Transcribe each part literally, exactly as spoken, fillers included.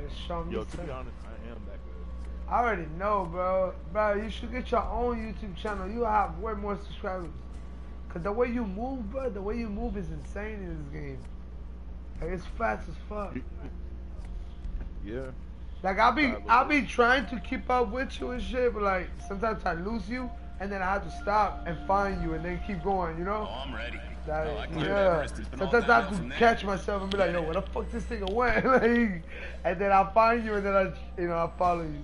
show me. Yo, to be honest, I am that good. I already know, bro. Bro, you should get your own YouTube channel. You have way more subscribers. Cause the way you move, bro, the way you move is insane in this game. Like it's fast as fuck. Yeah. Like I'll be, I'll be trying to keep up with you and shit, but like sometimes I lose you, and then I have to stop and find you, and then keep going. You know? Oh, I'm ready. Like, oh, I yeah. Sometimes I have to catch myself and be like, yo, where the fuck this nigga went? Like, and then I find you, and then I, you know, I follow you.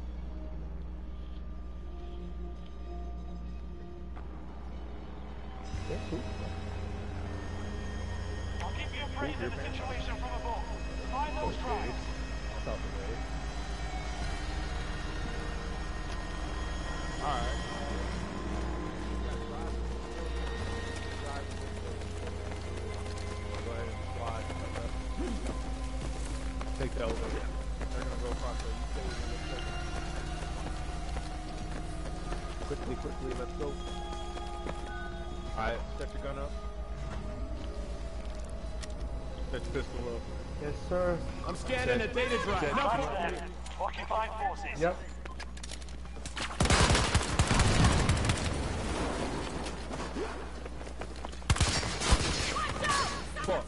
I'll keep you appraised of the situation from above. Find those drives. Alright. Go ahead and slide. Take that over. They're gonna go across there. You stay with me. Quickly, quickly, let's go. Alright, set your gun up. Set your pistol up. Yes, sir. I'm scanning a data drive. No, Occupying forces. Yep. Fuck.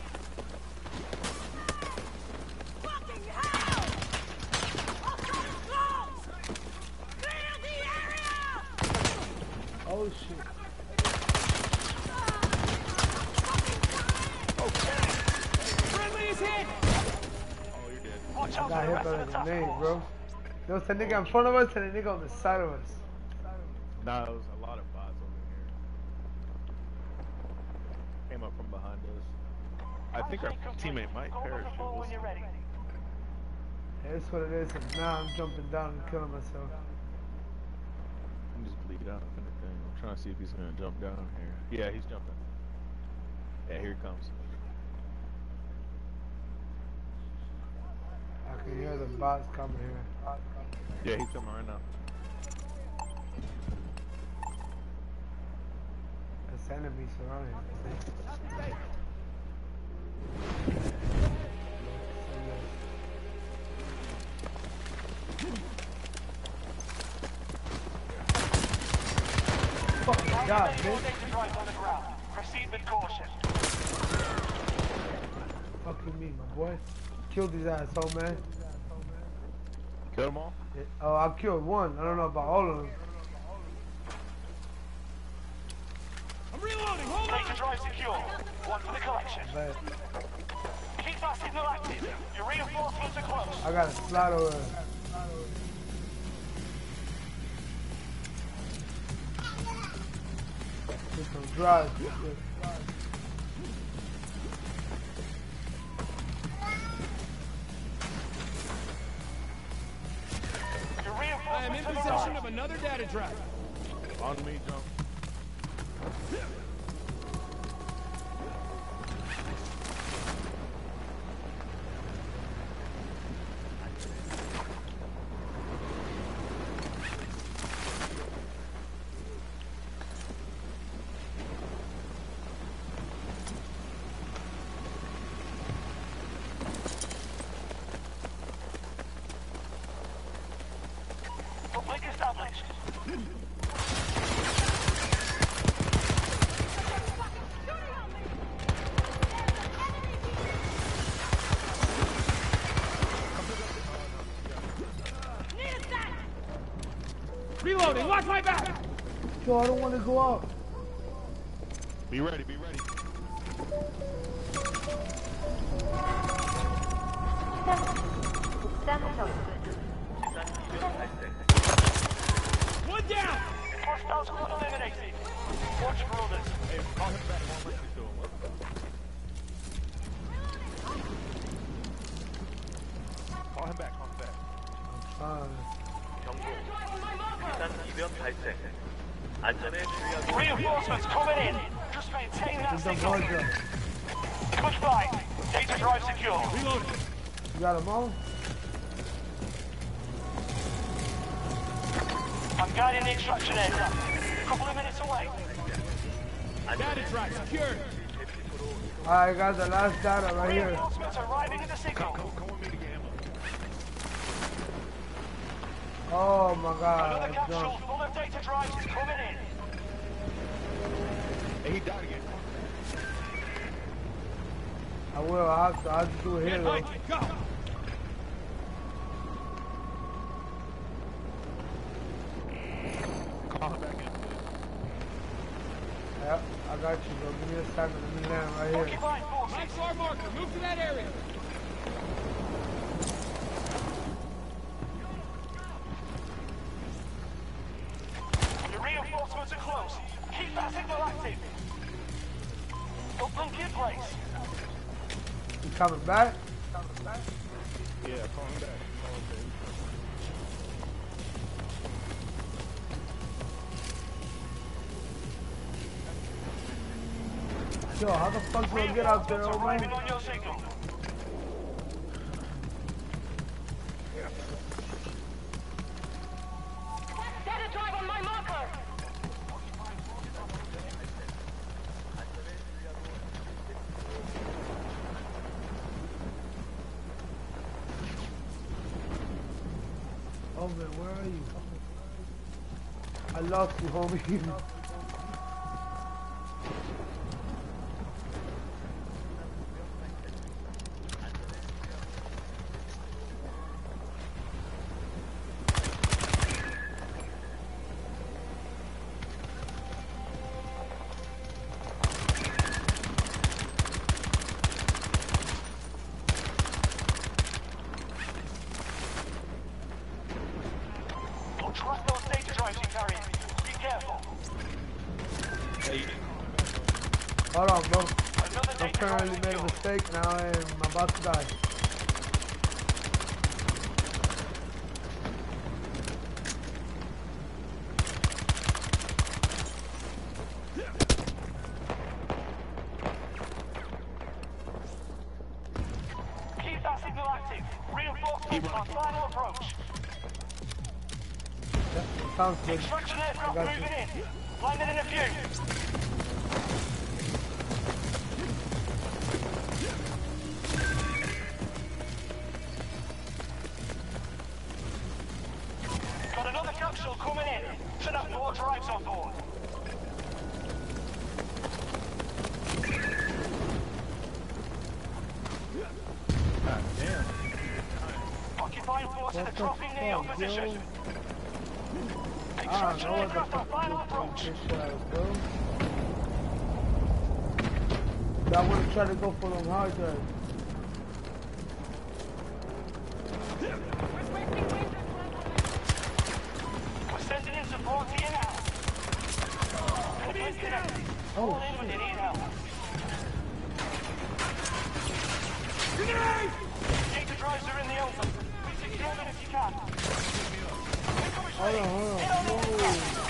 Fucking hell! Clear the area! Oh shit. Friendly's hit! Oh, you're dead. Watch I out got for the hit rest by of a the task grenade, force. bro. There was a nigga in front of us and a nigga on the side of us. Nah, it was a lot of bots over here. Came up from behind us. I think our teammate might perish. We'll see. That's what it is, and now I'm jumping down and killing myself. I'm just bleed out if anything. I'm trying to see if he's gonna jump down here. Yeah, he's jumping. Yeah, here he comes. I can hear the bots coming here. Yeah, he's coming right now. There's enemies surrounding him. Fucking God, bitch. Proceed with caution. Fucking me, my boy. Killed these assholes, man. Kill them all? Yeah. Oh, I killed one. I don't know about all of them. I'm reloading. Hold on. Data drive secure. One for the collection. But Keep that signal active. Your reinforcements are close. I got a slide over there. Get some drives. Your I am in reinforcements are possession arrived. of another data drive. On me, jump. Link established. Reloading, watch my back! Yo, I don't want to go out. Be ready, be ready. One down! Hostiles eliminated. Watch for others. Hey, call him back. One left to him. Call him back, call him back. Fine. Reinforcements coming in. Just maintain that There's some signal. hard drive. Goodbye. Data drive secure. Reloading. You got them all? I'm guiding the extraction area. A couple of minutes away. Data drive secured. Alright, got the last data right here. Reinforcements arriving at the signal. Come, come with me to get ammo. Oh my god. Another I capsule jumped. full of data drives is coming in. Hey, he died again. I will. I have to. I'll just do it here Get though. hiking, go! Call him back in. Yep, I got you, bro. Give me a second. Let me land right here. Occupying forces. Mike's our marker. Move to that area. Your reinforcements are close. Keep that signal active. Open gear place. You coming back? Yeah, call him back. Call him back. Yo, how the fuck do I get out there, Reinforcements old arriving man? on your signal. Data drive on my marker. Oh man, where are you? I lost you, homie. Don't trust those data drives you carry. Be careful. Hey, Hold on, bro. Another I data drive apparently made a secured. mistake. Now I am about to die. Keep that signal active. Reinforcements on final approach. Yep, sounds good. Extraction aircraft I got you. moving in. Landing in a few. Got another capsule coming in. Should have more drives on board. God damn. Occupying forces What are the dropping near your fuck, position. yo? I don't Extraction know what the aircraft on fuck final to do with approach. this shit, bro. I want to try to go for them hard drives. We're sending in support to you now. Enemies connected. Oh, Fall in when you need help. Data drives are in the open. Secure them if you can. hold on, hold on. Whoa.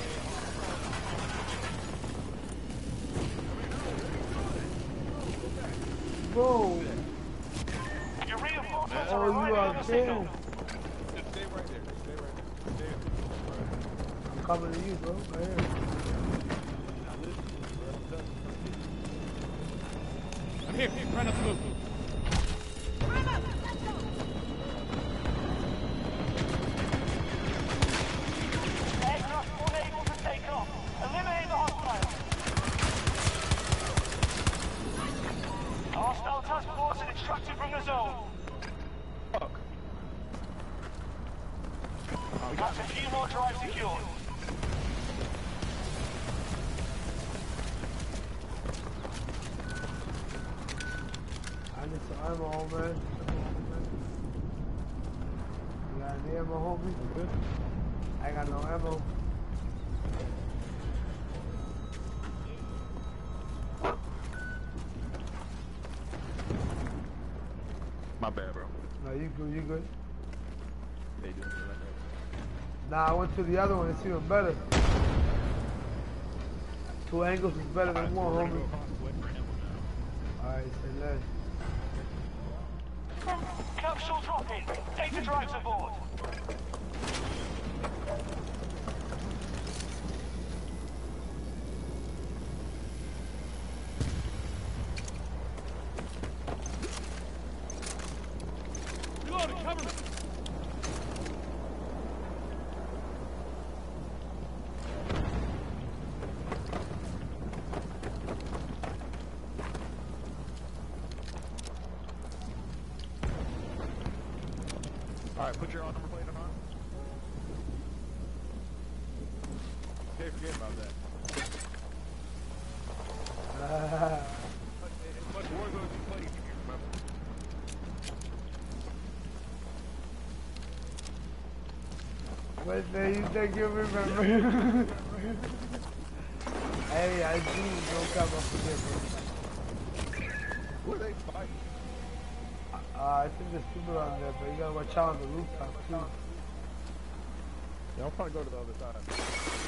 Bro, Your reinforcements oh, are you arriving are on the signal. dead. Just stay right there. Just stay right there. Stay right I'm coming to you, bro. Right here. I'm here. Try not to move. Aircraft unable to take off. Eliminate the hostile. Hostile task force and extracted from the zone. Fuck. That's a few more drives secured. I need some ammo, man. You got any ammo, homie? Good. I got no ammo. My bad, bro. No, you good, you good. They doing it right Nah, I went to the other one, it's even better. Two angles is better now. than one, Alright, so homie. we're gonna go wait for him now. Alright, say less. Capsule dropping. Data drives aboard. Reloading. Cover me. Alright, put your on number plate on. Okay, forget about that. Uh, As much Warzone as you play, you can remember. what do you think you remember? Hey, I do no cover for this. Who are they fighting? Uh, I think there's people on there, but you gotta watch out on the rooftop too. Yeah, I'll probably go to the other side.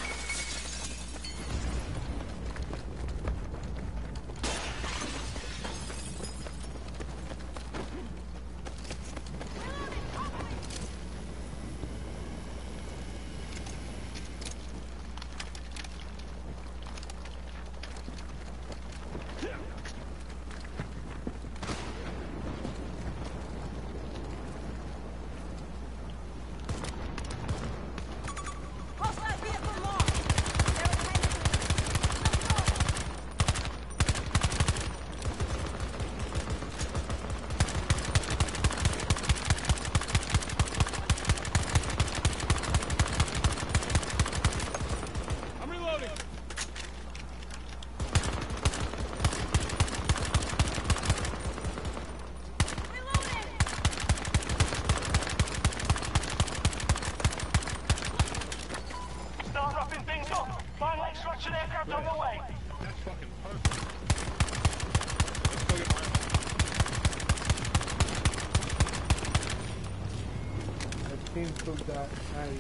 Took that. Nice.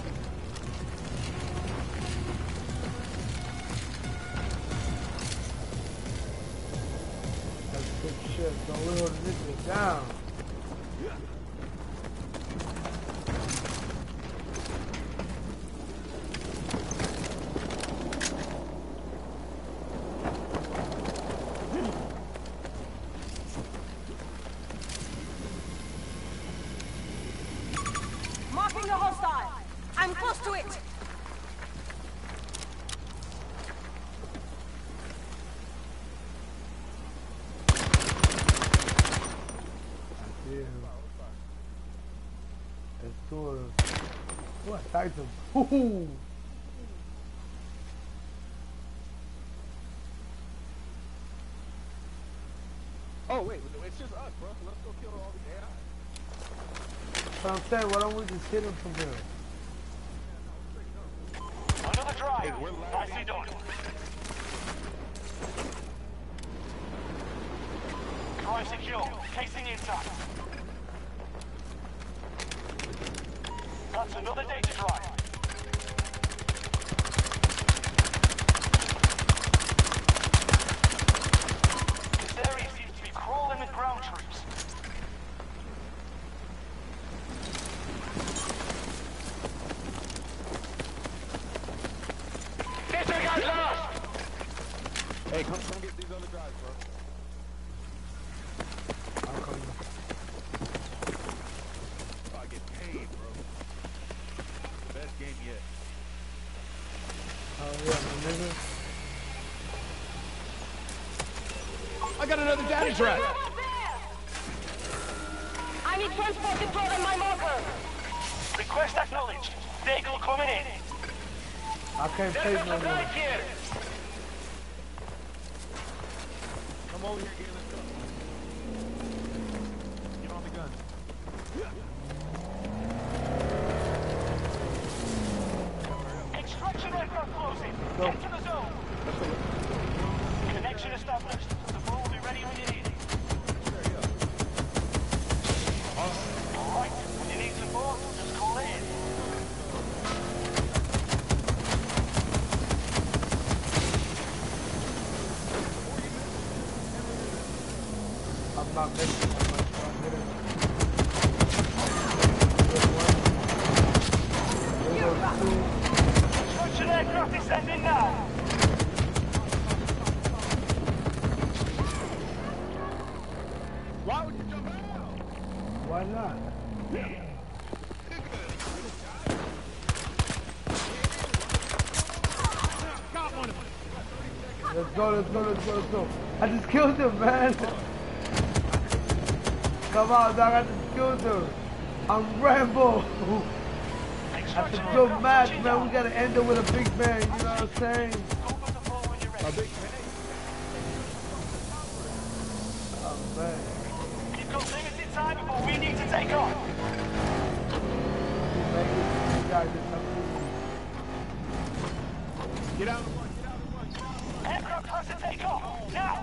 That's good shit. Don't we hold this shit down. Marking the hostile. I'm close to it. Let's do it. What? Attacked him. Ooh. Oh, wait, it's just us, bro. Let's go kill all the A I. But I'm saying, why don't we just hit him from here? Another drive. Nicely done. Drive secure. Casing intact. That's another data drive. This area seems to be crawling with ground troops. Disregard lost! Hey, come, come get these other drives, bro. I'll come. Oh, I get paid, bro. Best game yet. Oh yeah, my nigga. I got another data trap. I need transport deployed on my marker. Request acknowledged. Vehicle coming in. I can't take There's no a supply more. here. Come over here, get let's go. Get on the gun. Extraction aircraft closing. Go. Get to the zone. Connection established. Support will be ready when you need it. Alright, when you need support, just call it in. I'm not making that much fun. Hit him. Good one. There goes two. Extraction aircraft descending now. Why would you jump out? Why not? Got one of them. Let's go, let's go, let's go, let's go. I just killed him, man. Come on, dog, I just killed him. I'm Rambo. That's a good match, man. We gotta end it with a big bang, you know what I'm saying? A big man. Oh, man. You've got limited time before we need to take off. Get out of the way, get out of the way. Aircraft has to take off, now!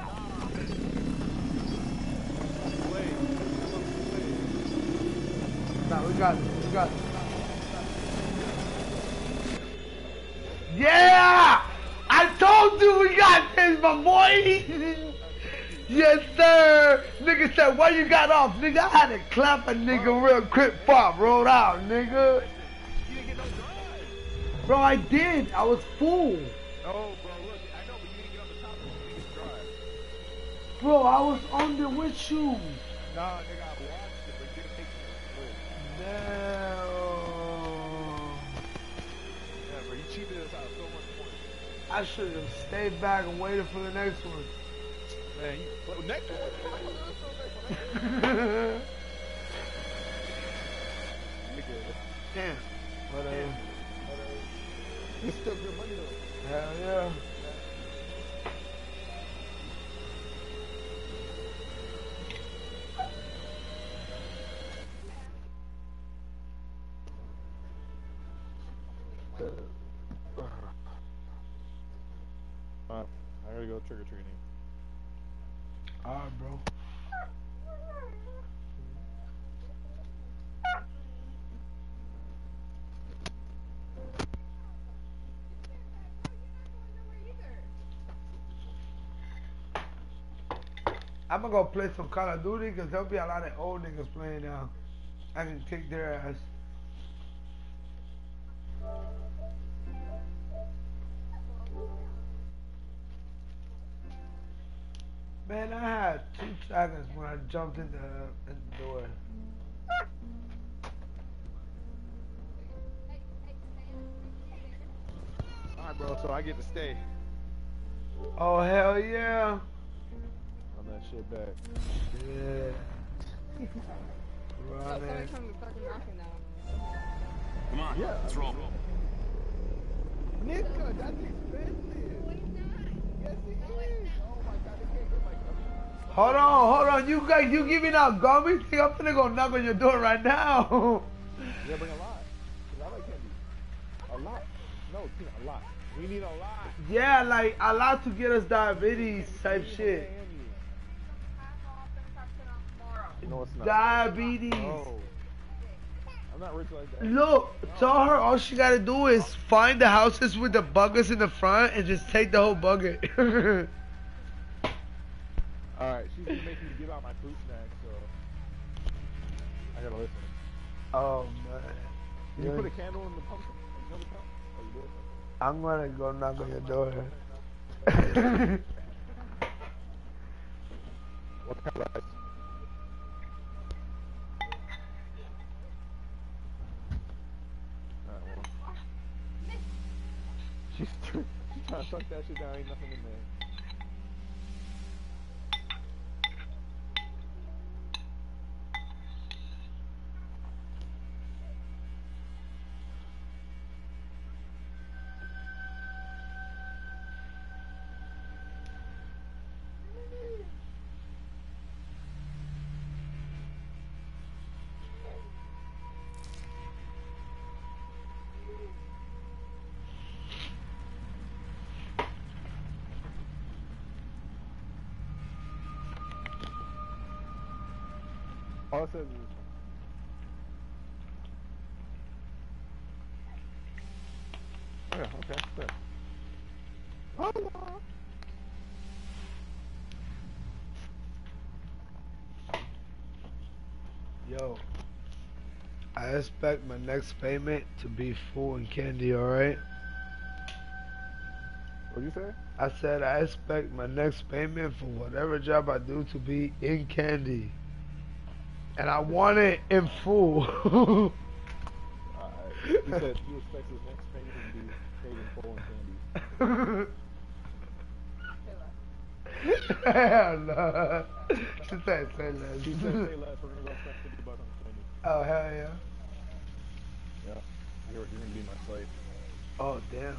Nah, we got it, we got it. Yeah! I told you we got this, my boy! Yes, sir! Nigga said, why you got off? Nigga, I had to clap a nigga real quick before I rolled out, nigga. You didn't get no drive. Bro, I did. I was full. Oh, bro, look, I know, but you didn't get on the top of the biggest drive. Bro, I was on there with you. Nah, nigga, I watched it, but you didn't take it. Damn. Yeah, bro, you cheated us out so much points. I should have stayed back and waited for the next one. Man, you, well, next one. Nigga, Damn. But, uh, it's still good money though. hell yeah. Uh, I gotta go trick or treating. Alright, bro. I'm gonna go play some Call of Duty because there'll be a lot of old niggas playing now. I can kick their ass. Man, I had two seconds when I jumped in the, in the door. Alright, bro, so I get to stay. Oh, hell yeah. Run that shit back. Yeah. Run Somebody it. come and fucking knocking now. Come on, Yeah. let's roll. Nigga, that's expensive. Yes, it is. Oh my god, they can't get my Hold on, hold on. You guys, you giving out gummies? Think I'm finna go knock on your door right now. Yeah, bring a lot. Cause I like candy. A lot. No, Tina, a lot. We need a lot. Yeah, like a lot to get us diabetes type shit. No, it's not. Diabetes. No. I'm not rich like that. Look, tell her all she gotta do is find the houses with the buggers in the front and just take the whole bucket. Alright, she's gonna make me give out my fruit snacks, so I gotta listen. Oh man. Can you put a candle in the pumpkin? In the pump? Oh, you do it? I'm gonna go knock on your door. What kind of ice? Alright, well. She's, she's trying to suck that shit down, ain't nothing in there. All it says is oh, yeah, okay, good. Hello. Yo, I expect my next payment to be full in candy, alright? What'd you say? I said I expect my next payment for whatever job I do to be in candy. And I want it in full. Alright. He said he expects his next payment to be paid in full in candy. Hell no. She said say less. She said say less, we're gonna go spend fifty bucks on candy. Oh, hell yeah. Yeah. You're, you're gonna be my slave. Oh, damn.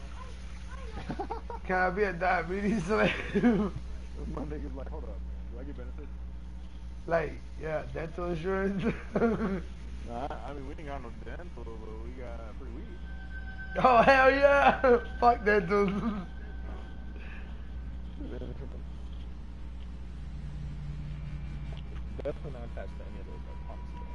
Can I be a diabetes slave? My nigga's like, hold up, man. Do I get benefits? Like, yeah, dental insurance. Nah, I mean, we ain't got no dental, but we got free weed. Oh, hell yeah. Fuck dental. Definitely not attached to any of those like policies.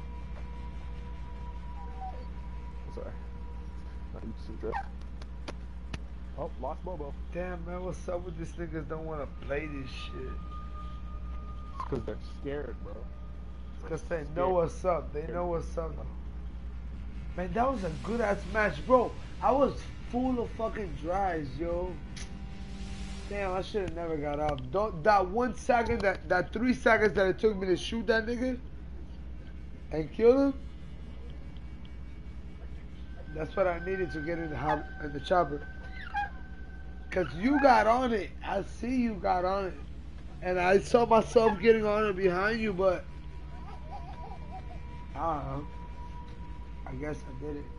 Sorry. Not used to the dress. Oh, lost Bobo. Damn, man, what's up with these niggas don't want to play this shit? It's because they're scared, bro. Because they know what's up. They know what's up. Man, that was a good ass match, bro. I was full of fucking drives, yo. Damn, I should have never got off. Don't, that one second, that, that three seconds that it took me to shoot that nigga and kill him, that's what I needed to get in the, hop, in the chopper. Because you got on it. I see you got on it. And I saw myself getting on it behind you, but I don't know. I guess I did it.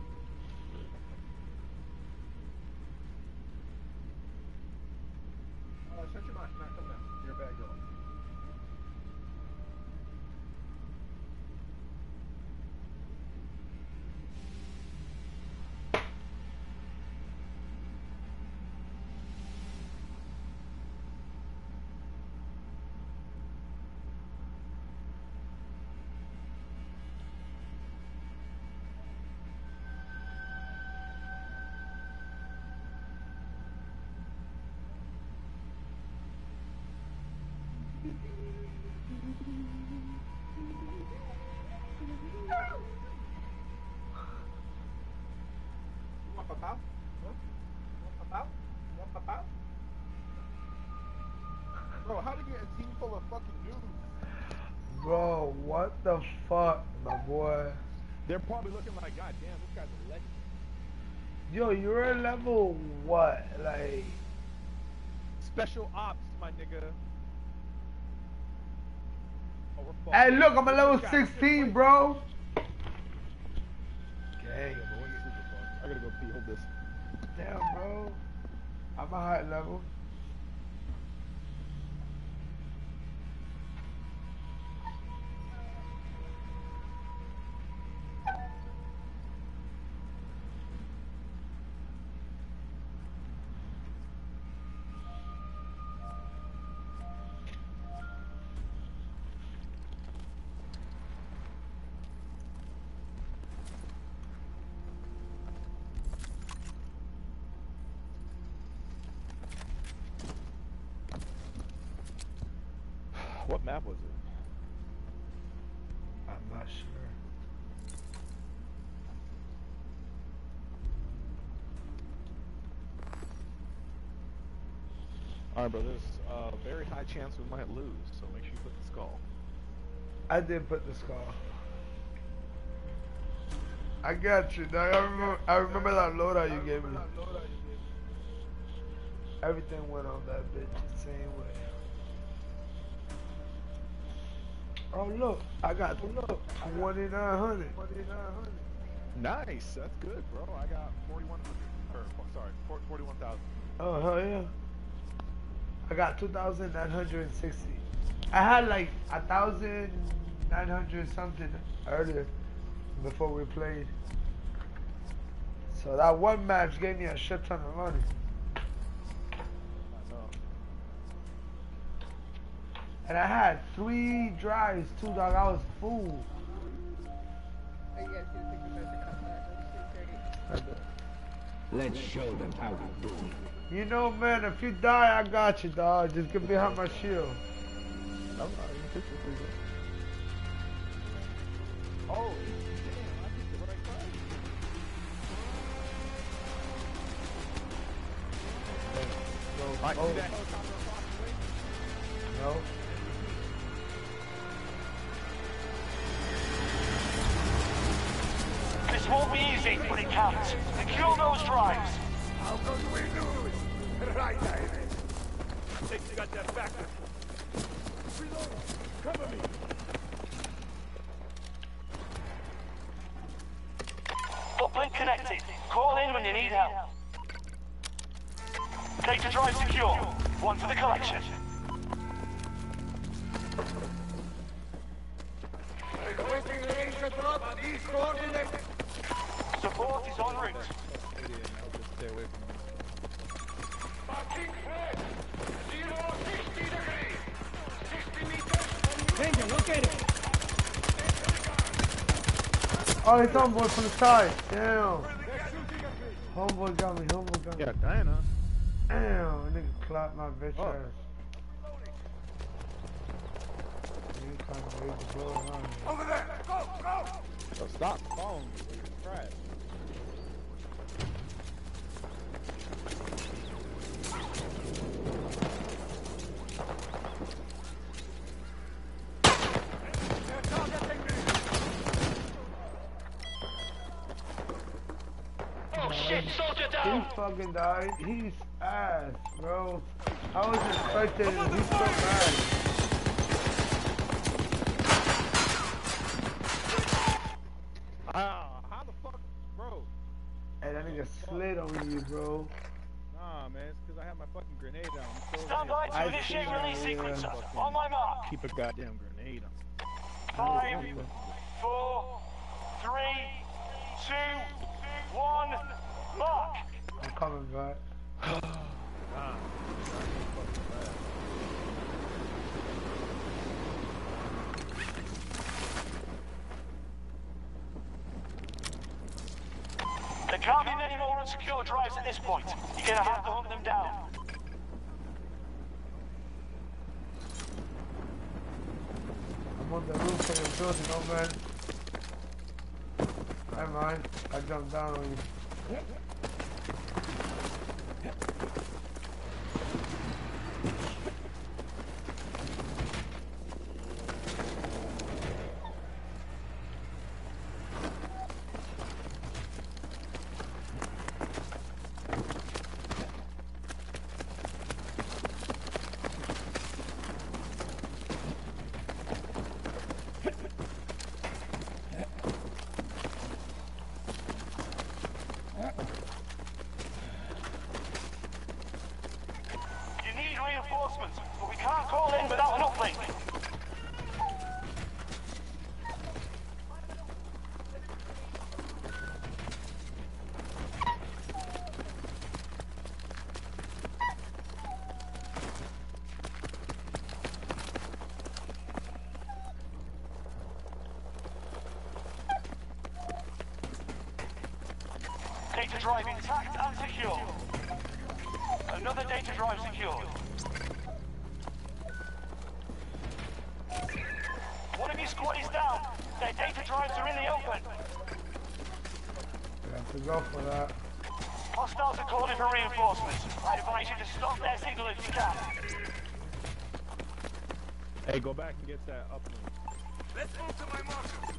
Uh, shut your mouth. Not come down. You're a bad girl. Bro, how to get a team full of fucking dudes? Bro, what the fuck, my boy? They're probably looking like, God damn, this guy's a legend. Yo, you're a level what? Like, Special ops, my nigga. Oh, we're fucked. hey, look, I'm a level This guy- sixteen, bro. Okay. Yeah, but when you sleep, it's fun. I gotta go pee. Hold this. Damn, bro. I'm a high level. What map was it? I'm not sure. Alright, bro, there's a uh, very high chance we might lose, so make sure you put the skull. I did put the skull. I got you, dog. I remember, I remember that loadout you gave me. Everything went on that bitch the same way. Oh look, I got look twenty-nine hundred. Nice, that's good, bro. I got forty-one hundred. Or, sorry, forty-one thousand. Oh hell yeah! I got two thousand nine hundred sixty. I had like a thousand nine hundred something earlier before we played. So that one match gave me a shit ton of money. And I had three drives too, dog. I was full. Let's show them how to do it. You know, man, if you die, I got you, dog. Just get behind my shield. I'm not even picture for you. Oh, damn, I picked the right side. Alright, Oh. see that helicopter across the way? No. This won't be easy, but it counts. Secure those drives. How could we lose? Right, David. Think you got that back? Reload. Cover me. help. Data drive secure. One for the collection. Requesting range drop at these coordinates. Support is en route. I'll just stay away from him. Fucking flat. Zero sixty degrees. Sixty meters. Ranger, located. Oh, it's homeboy from the side. Damn. Homeboy got me. Homeboy got me. Yeah, Diana. Damn, nigga clapped my bitch Oh. ass. You kind of ready to blow around. Over there. Go, go. So stop following me. You're trash. Oh shit, soldier He down! fucking died. He's ass, bro. I was expecting him. He's so bad. Ah, how the fuck, bro? Hey, that nigga slid on you, bro. Nah, man, it's because I have my fucking grenade down. I'm so Stand by to I initiate see, release yeah. sequencer. On my mark. keep a goddamn grenade on. Five, four, three, two, one, mark. I'm coming back. Ah, There can't be many more unsecure drives at this point. You're gonna have to hunt them down. I'm on the roof of the building, oh man. Never mind. I jumped down on you. You need reinforcements, but we can't call in without an uplink. Data drive intact and secure. Another data drive secured. One of your squad is down. Their data drives are in the open. We have to go for that. Hostiles are calling for reinforcements. I advise you to stop their signal if you can. hey, go back and get that uplink. Let's move to my marker.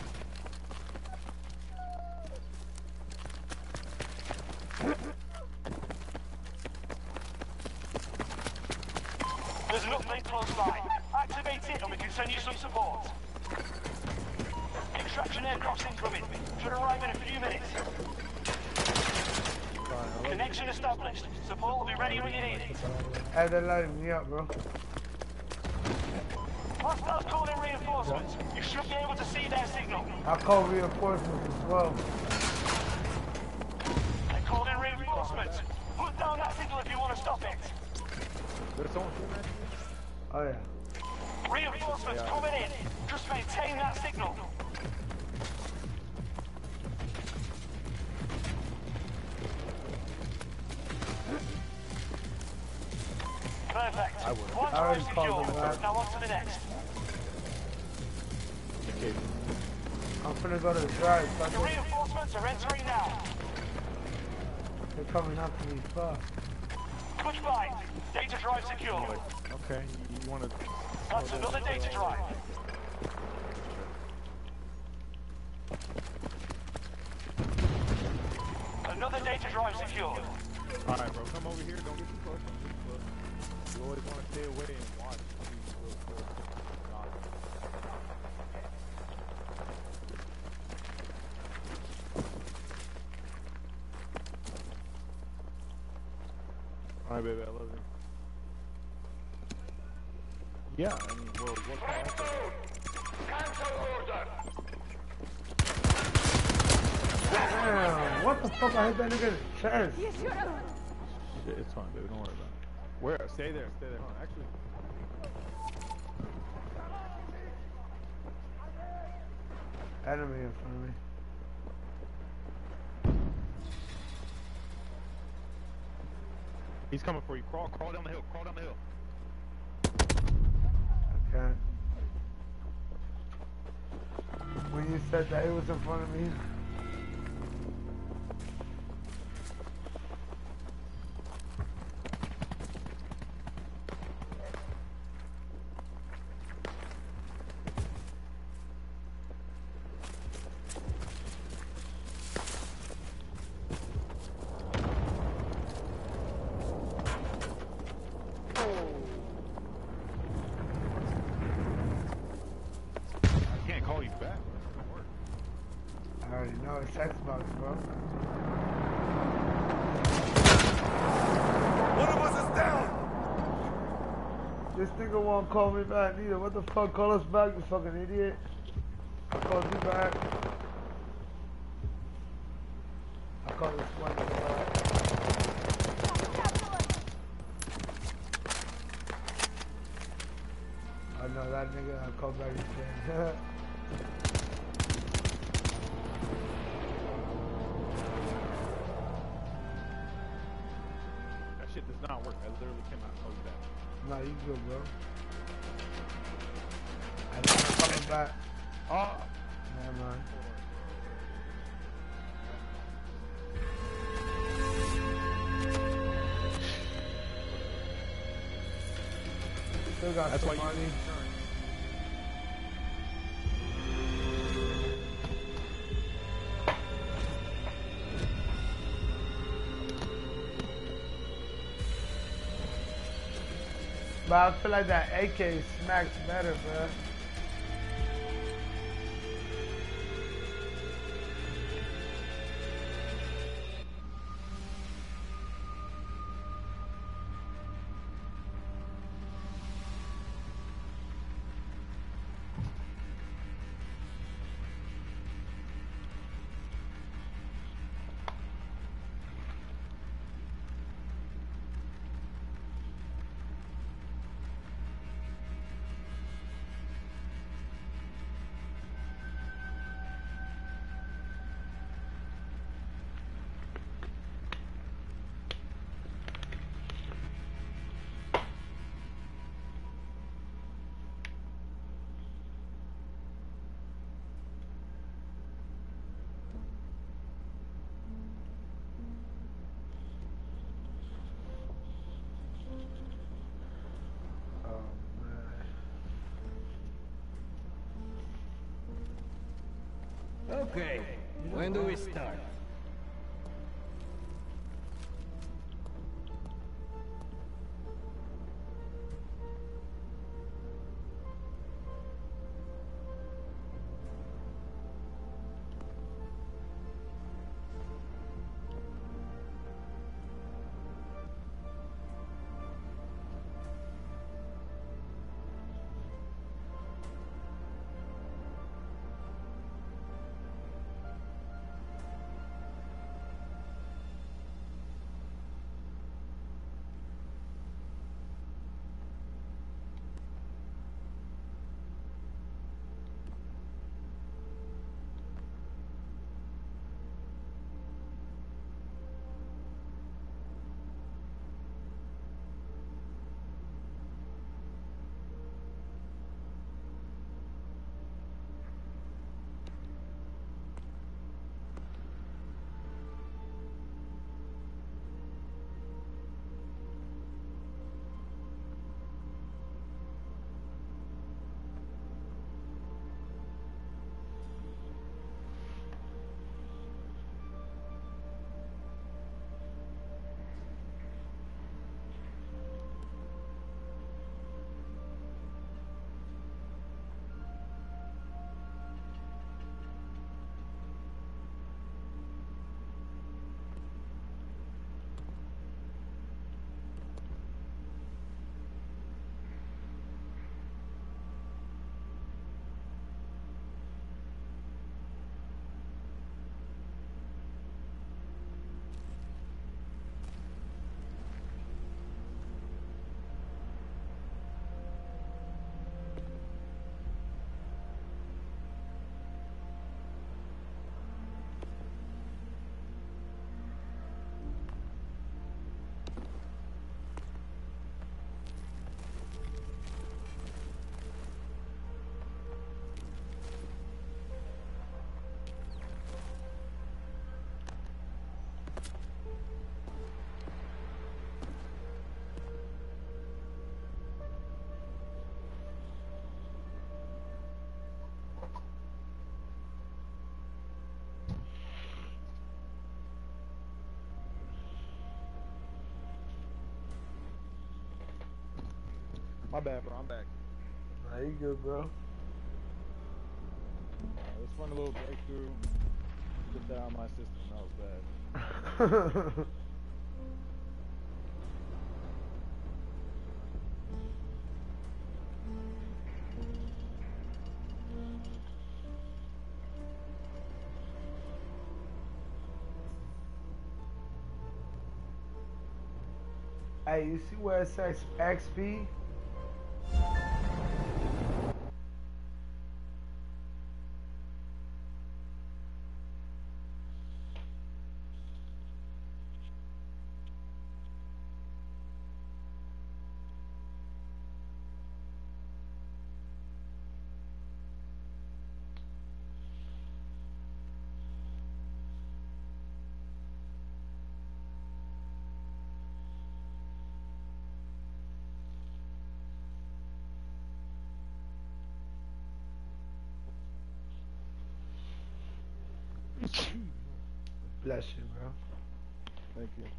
There's an uplink close by. Activate it and we can send you some support. Extraction aircraft's incoming. Should arrive in a few minutes. Connection established. Support will be ready when you need it. Hey, they're lighting me up, bro. Hostiles calling reinforcements. You should be able to see their signal. I call reinforcements as well. They called in reinforcements. Put down that signal if you want to stop it. There's someone shooting at you? Oh yeah. Reinforcements coming in. Just maintain that signal. Perfect. I would. One I already drive called secure. them back. Now on to the next. Okay. I'm finna go to the drive. The Fuck it. reinforcements are entering now. They're coming after me. Fuck. Good find. Data drive secure. Okay, you, you want to... That's another data drive. Another data drive secured. Alright, bro, come over here. Don't get too close. Don't get too close. You always want to stay away and watch. Please, real quick. Nah. Alright, baby, I love you. Yeah, I mean, well, what can I offer? Cancel order. Damn, what the fuck? I hit that nigga in the chest. Yes, Your Honor. Shit, it's fine, baby. Don't worry about it. Where? Stay there. Stay there. Hold on. Actually, Enemy in front of me. he's coming for you. Crawl, crawl down the hill. Crawl down the hill. Okay. When you said that he was in front of me. I can't call you back. It doesn't work. I already know it's Xbox, bro. One of us is down. This nigga won't call me back neither. What the fuck? Call us back, you fucking idiot. I called you back. I called this one nigga back. I know that nigga I called back again. That shit does not work. I literally cannot call you back. Nah, you good, bro. I know I'm coming back. Oh! Never mind. Still got That's some why you money. But I feel like that A K smacks better, bro. Okay, when do we start? My bad, bro. I'm back. Nah, you good, bro. Uh, let's run a little breakthrough. Get that out of my system. That was bad. Hey, you see where it says X P? Bless you, bro. Thank you.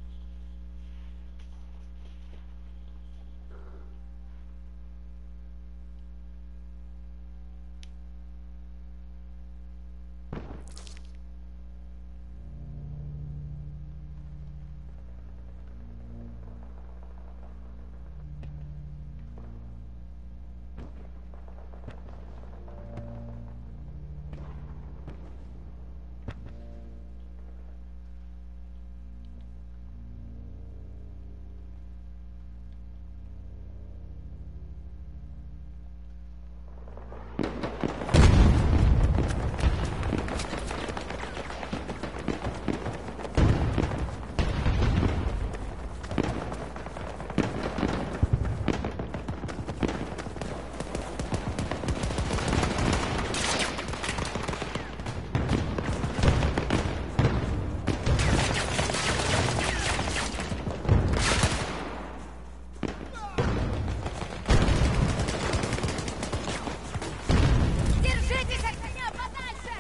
Держитесь от меня подальше!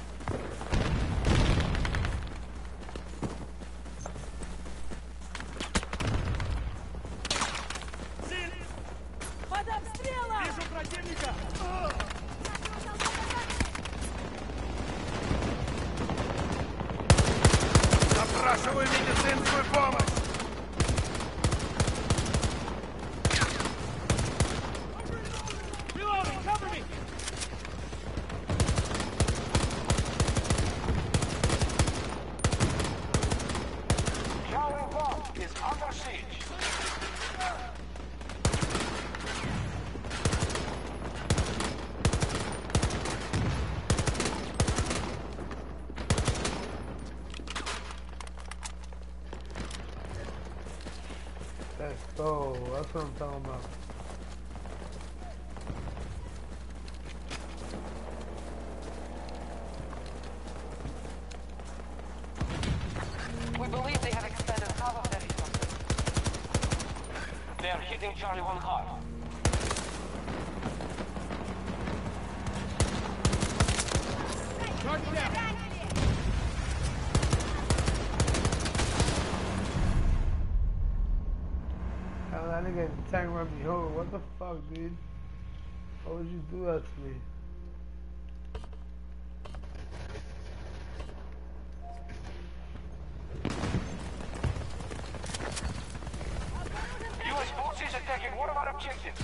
Под обстрелом! Вижу противника! Запрашиваю медицинскую помощь! Reloading, cover me! Charlie one is under siege. Let's go. That's what I'm talking about. We believe they have expanded half of their resources. They are hitting Charlie one hard. Hell, that nigga tank run me over. What the fuck, dude? Why would you do that to me? U S forces attacking one of our objectives.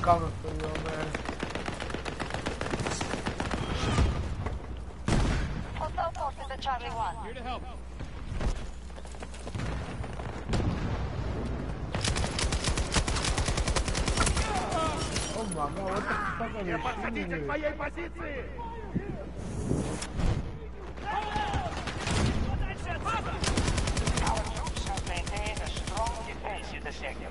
coming for you, man. Hostile forces at Charlie one. Here to help. Oh my god, what the fuck are you shooting Подходите к with? моей позиции! Our troops have maintained a strong defense in the sector.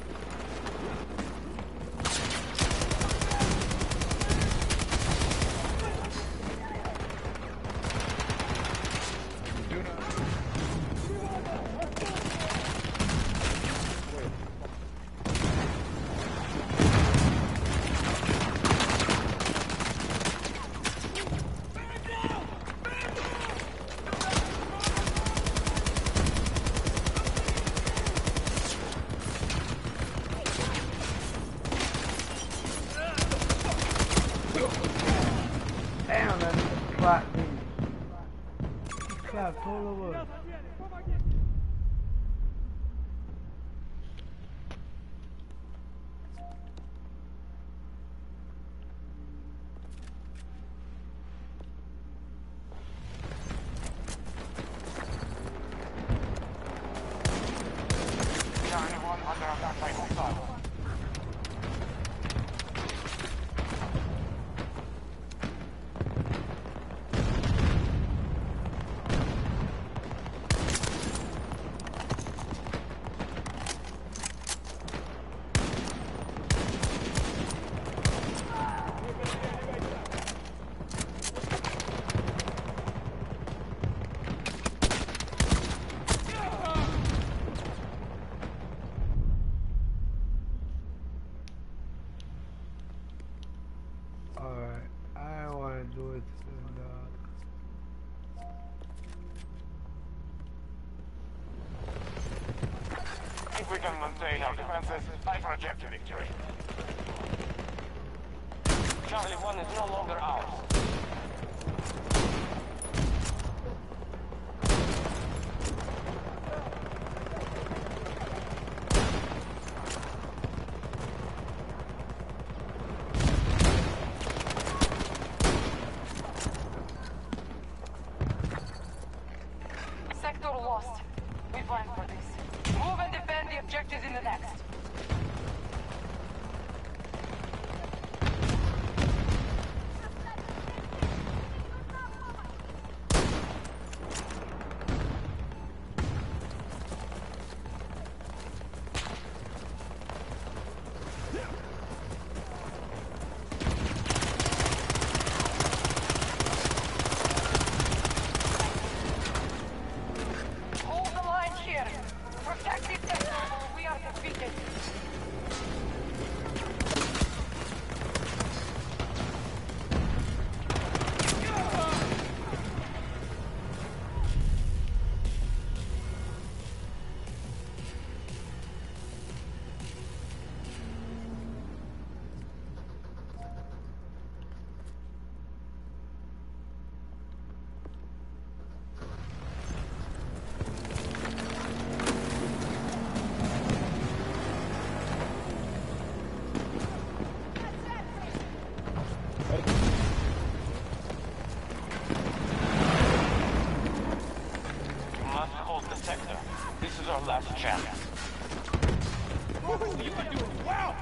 Damn, that nigga clapped me. He clapped all over. Charlie one under attack by hostile. Alright, I don't want to do it. And, uh, If we can maintain our defenses, I project a victory. Charlie one is no longer ours. Sector lost. We fight for this. Move and defend the objectives in the next. Hold the line here. Protect this sector or we are defeated. We must hold the sector. This is our last chance. You are doing well.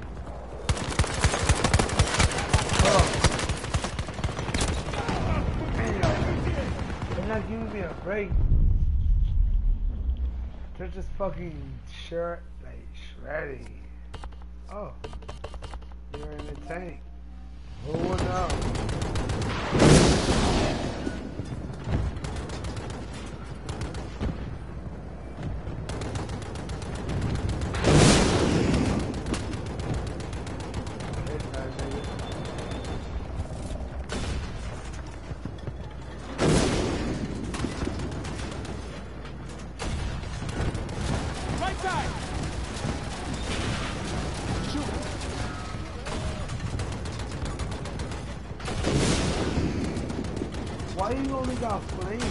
damn. They're not giving me a break. They're just fucking shirt, like, shredding. Oh. You're in the tank. Who would know? Right side. Why you only got flames?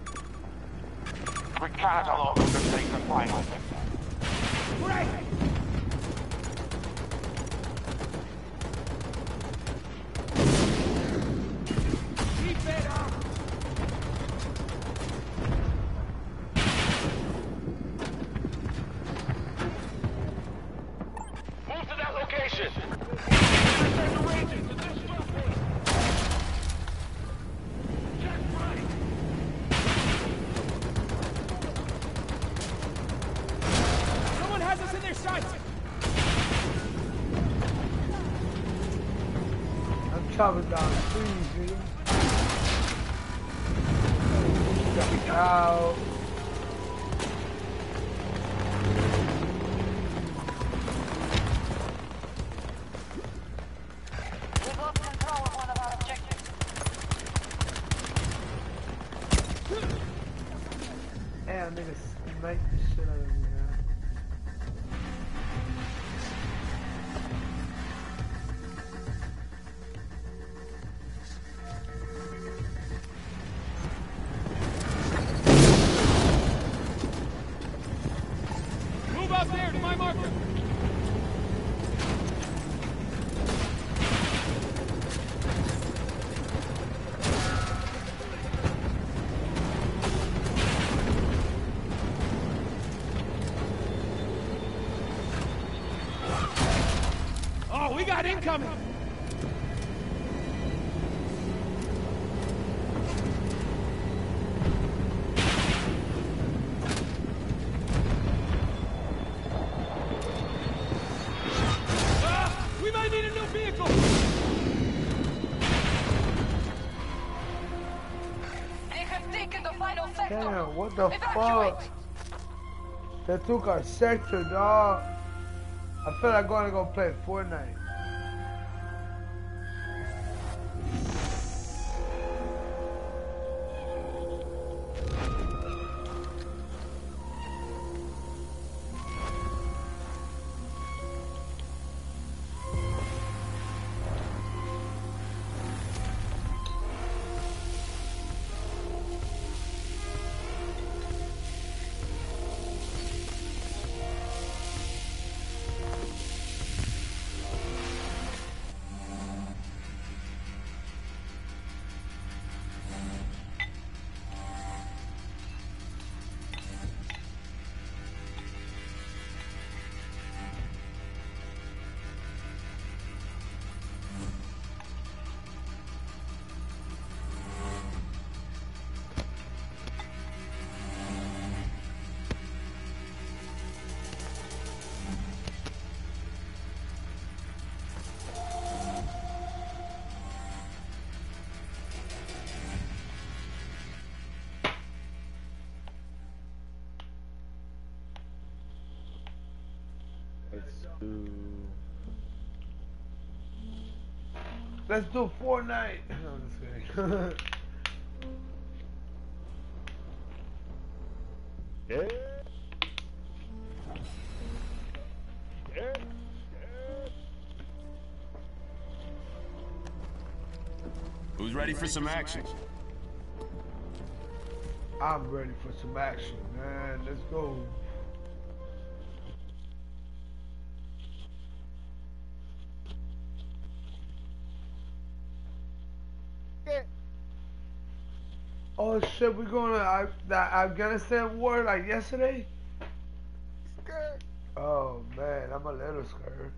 We cannot allow them to take the final. Right. chopping down trees, nigga. Jumping out. We've lost control of one of our objectives. Damn, nigga, smack the shit out of me, man. Move out there to my marker. Oh, we got incoming. Ah, we might need a new vehicle. They have taken the final sector. Damn, what the Evacuate. fuck? They took our sector, dog. I feel like going to go play Fortnite. Let's do. Let's do Fortnite. No, I'm just kidding. Yeah. Yeah. Who's ready for some action? I'm ready for some action, man. Let's go. Oh shit, we going to uh, that Afghanistan war like yesterday? Oh man, I'm a little scared.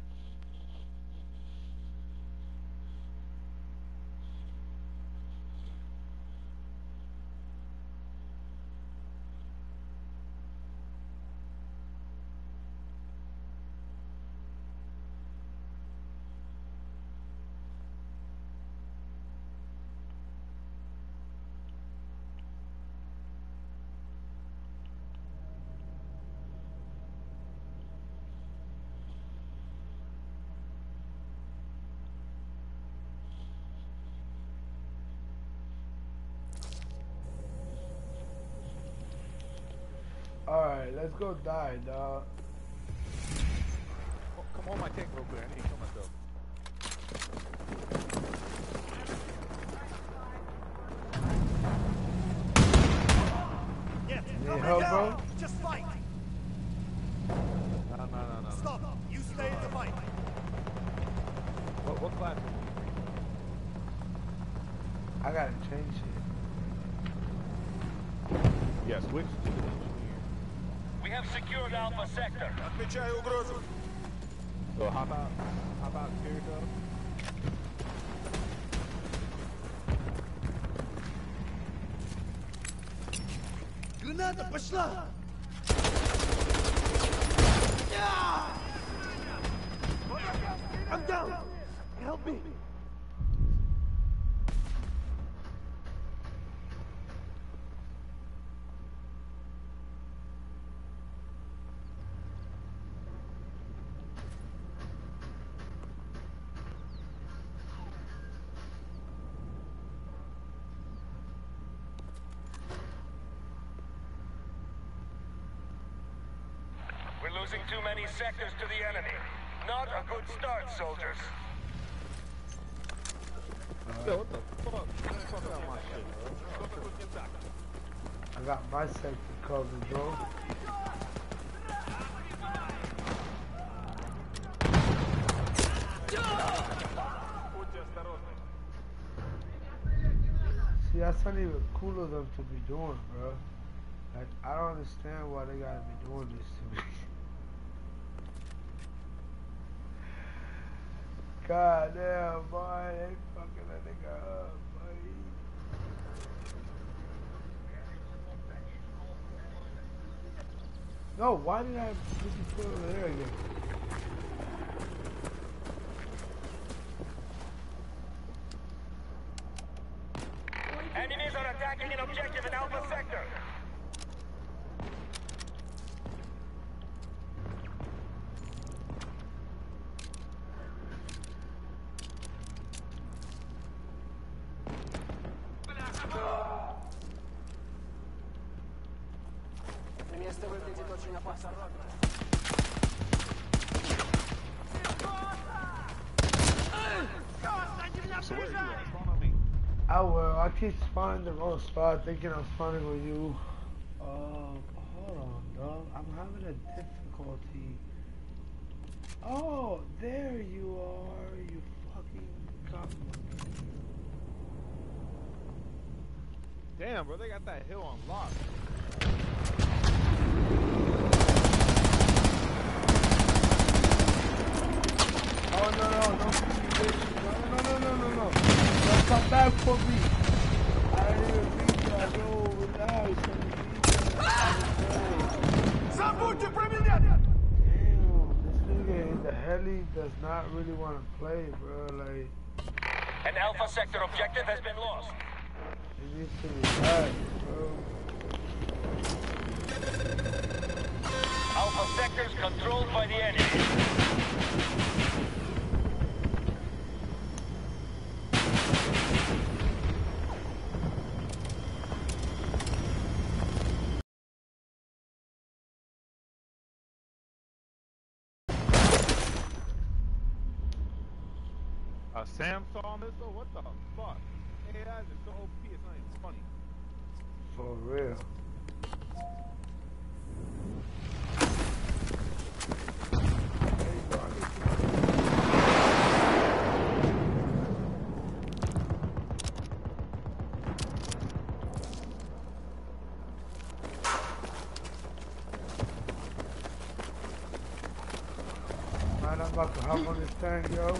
Alright, let's go die, dog. Oh, come on, my tank real quick. I need to kill myself. Yes, Need coming help, down. bro? Just fight. No, no, no, no. Stop. You stay in the fight. What, what class? I gotta change it. Yeah, switch to the engineer. We have secured Alpha Sector. Отмечаю угрозу. So how about, how about Kirito? Граната пошла. I'm down. Help me. losing too many sectors to the enemy. Not a good start, soldiers. Yo, what the fuck? Get the fuck out of my shit, bro. I got my sector covered, bro. See, that's not even cool of them to be doing, bro. Like, I don't understand why they gotta be doing this to me. God damn, boy, they fucking that nigga up, boy. No, why did I put the foot over there again? Enemies are attacking an objective in Alpha Sector. I will. I keep spawning the wrong spot, thinking I'm spawning with you. Uh, hold on, dog. I'm having a difficulty. Oh, there you are. You fucking got me. Damn, bro, they got that hill unlocked. Oh no no don't be bitch. No no no no no no. Don't come back for me. I didn't even mean that. Yo, relax. Забудьте про меня! Damn, this nigga in the heli does not really want to play, bro. Like, An Alpha Sector objective has been lost. he needs to relax, bro. Alpha Sectors controlled by the enemy. A Samsung missile? What the fuck? Hey, that is so O P, it's not even funny. For real. Man, I'm about to hop on this thing, yo.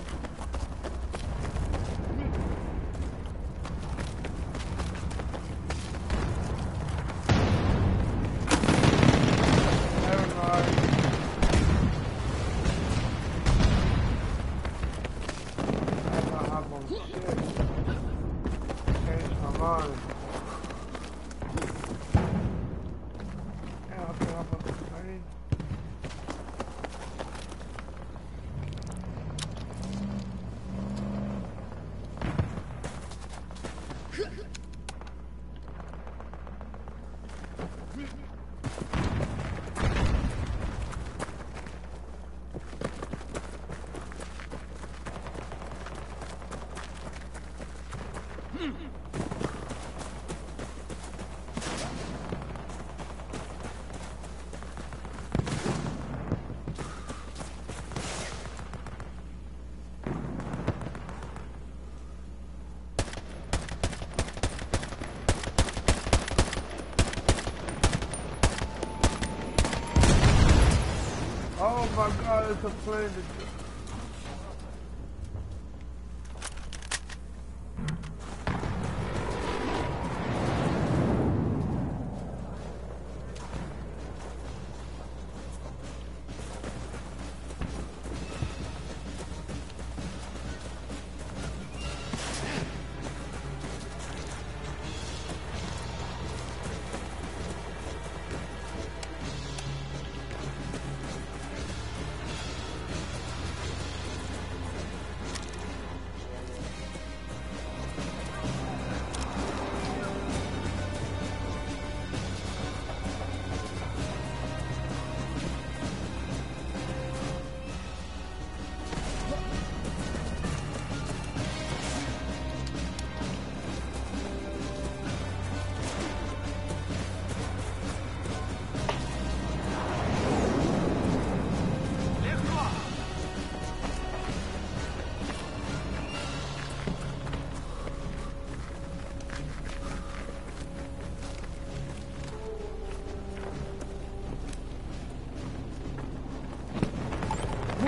Oh my god, it's a plane.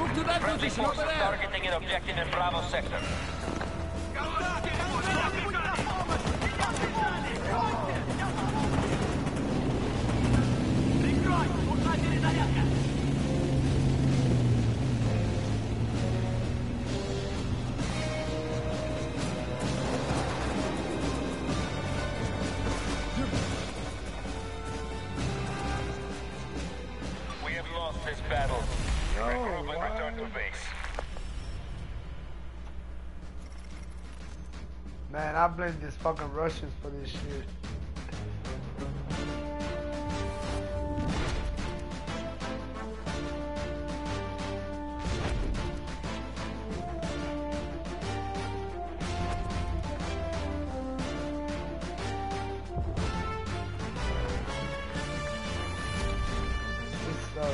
Move to that Friendly position over forces there. targeting an objective in Bravo sector. We have lost this battle. Regroup and return to base. Man, I blame these fucking Russians for this shit. This sucks.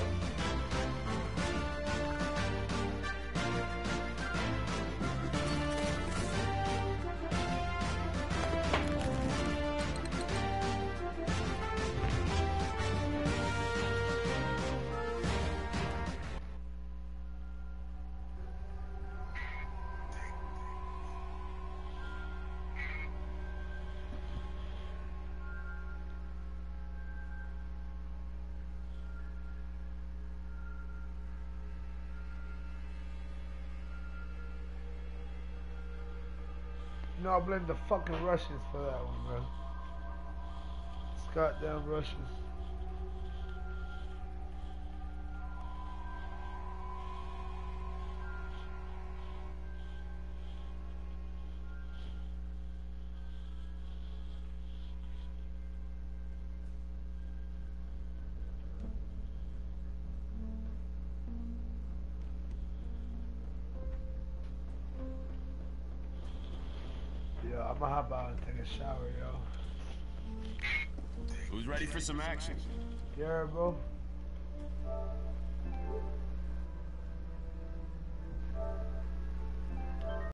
No, I blame the fucking Russians for that one, bro. It's goddamn Russians. Yo, I'ma hop out and take a shower, yo. Who's ready for some action? Yeah, bro.